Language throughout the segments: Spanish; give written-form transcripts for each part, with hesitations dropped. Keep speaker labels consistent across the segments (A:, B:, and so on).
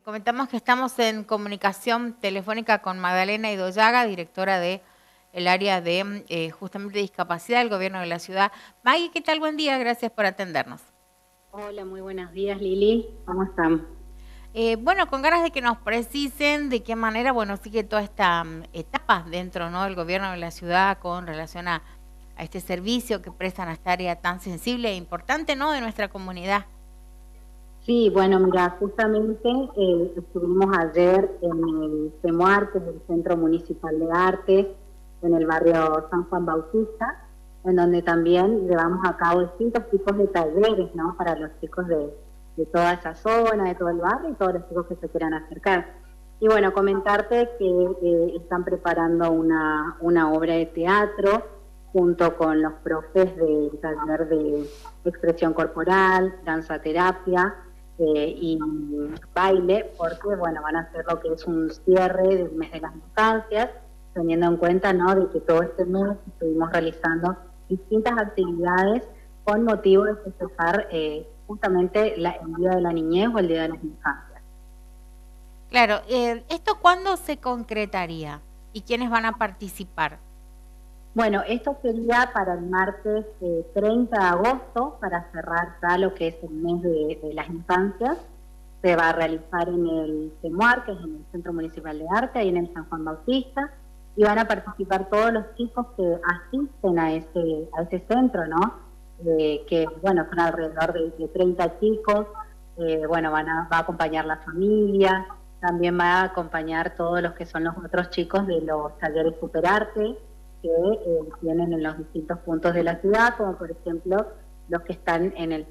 A: Comentamos que estamos en comunicación telefónica con Magdalena Idoyaga, directora de el área de justamente discapacidad del gobierno de la ciudad. Maggie, ¿qué tal? Buen día, gracias por atendernos.
B: Hola, muy buenos días, Lili. ¿Cómo están?
A: Bueno, con ganas de que nos precisen de qué manera, bueno, sigue toda esta etapa dentro, ¿no?, del gobierno de la ciudad con relación a este servicio que prestan a esta área tan sensible e importante, ¿no?, de nuestra comunidad.
B: Sí, bueno, mira, justamente estuvimos ayer en el CEMUAR, que es el Centro Municipal de Arte, en el barrio San Juan Bautista, en donde también llevamos a cabo distintos tipos de talleres, ¿no?, para los chicos de toda esa zona, de todo el barrio y todos los chicos que se quieran acercar. Y bueno, comentarte que están preparando una obra de teatro junto con los profes del taller de expresión corporal, danza terapia, y baile, porque bueno, van a hacer lo que es un cierre del mes de las infancias, teniendo en cuenta, ¿no?, de que todo este mes estuvimos realizando distintas actividades con motivo de festejar justamente el Día de la Niñez o el Día de las Infancias.
A: Claro, ¿esto cuándo se concretaría? ¿Y quiénes van a participar?
B: Bueno, esto sería para el martes 30 de agosto, para cerrar ya lo que es el mes de las infancias. Se va a realizar en el CEMUAR, que es en el Centro Municipal de Arte, ahí en el San Juan Bautista, y van a participar todos los chicos que asisten a ese centro, ¿no? Que, bueno, son alrededor de 30 chicos. Bueno, va a acompañar la familia, también va a acompañar todos los que son los otros chicos de los talleres Superarte, que tienen en los distintos puntos de la ciudad, como por ejemplo los que están en el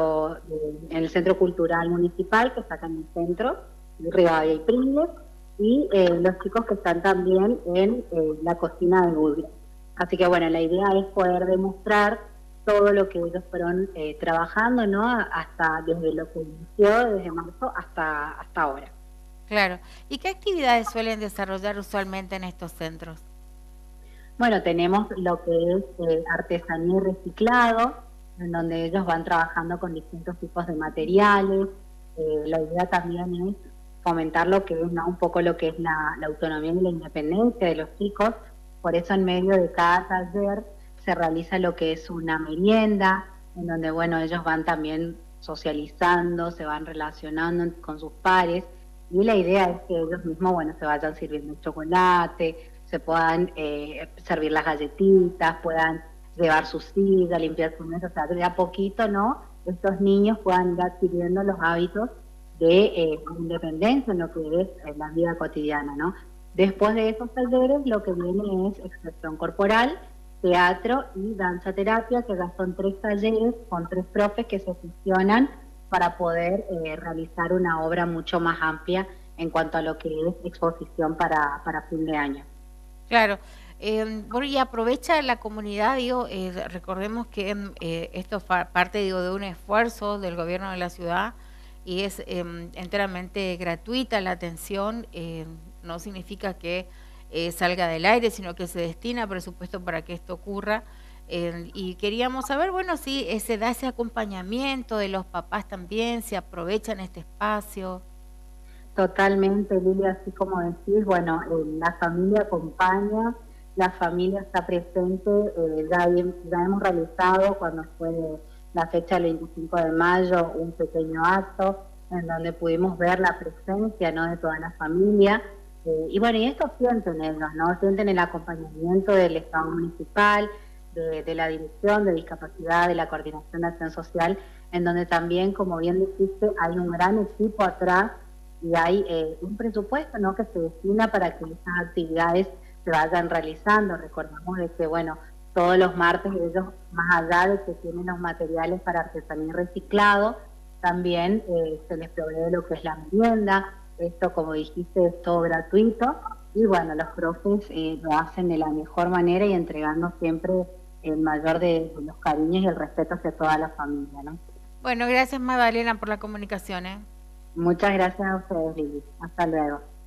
B: centro cultural municipal, que está acá en el centro, Rivadavia y Pringles, y los chicos que están también en la cocina de Budrio. Así que bueno, la idea es poder demostrar todo lo que ellos fueron trabajando, ¿no?, hasta desde lo que inició, desde marzo hasta ahora.
A: Claro. ¿Y qué actividades suelen desarrollar usualmente en estos centros?
B: Bueno, tenemos lo que es artesanía y reciclado, en donde ellos van trabajando con distintos tipos de materiales. La idea también es fomentar lo que es, ¿no?, un poco lo que es la autonomía y la independencia de los chicos. Por eso en medio de cada taller se realiza lo que es una merienda, en donde, bueno, ellos van también socializando, se van relacionando con sus pares, y la idea es que ellos mismos, bueno, se vayan sirviendo el chocolate, se puedan servir las galletitas, puedan llevar su silla, limpiar su mesa, o sea, de a poquito, ¿no?, estos niños puedan ir adquiriendo los hábitos de independencia en lo que es la vida cotidiana, ¿no? Después de esos talleres, lo que viene es expresión corporal, teatro y danza terapia, que ya son 3 talleres con 3 profes que se fusionan para poder realizar una obra mucho más amplia en cuanto a lo que es exposición para fin de año.
A: Claro. Bueno, y aprovecha la comunidad, digo, recordemos que esto parte, digo, de un esfuerzo del gobierno de la ciudad y es enteramente gratuita la atención, no significa que salga del aire, sino que se destina presupuesto para que esto ocurra. Y queríamos saber, bueno, si se da ese acompañamiento de los papás también, si aprovechan este espacio.
B: Totalmente, Lilia, así como decís, bueno, la familia acompaña, la familia está presente, ya hemos realizado cuando fue la fecha del 25 de mayo un pequeño acto en donde pudimos ver la presencia, ¿no?, de toda la familia, y bueno, y esto sienten ellos, ¿no?, sienten el acompañamiento del Estado municipal, de la Dirección de Discapacidad, de la Coordinación de Acción Social, en donde también, como bien dijiste, hay un gran equipo atrás y hay un presupuesto, ¿no?, que se destina para que estas actividades se vayan realizando. Recordamos de que, bueno, todos los martes ellos, más allá de que tienen los materiales para artesanía y reciclado, también se les provee lo que es la merienda. Esto, como dijiste, es todo gratuito, y bueno, los profes lo hacen de la mejor manera y entregando siempre el mayor de los cariños y el respeto hacia toda la familia, ¿no?
A: Bueno, gracias Magdalena por la comunicación, ¿eh?
B: Muchas gracias a ustedes, Lili. Hasta luego.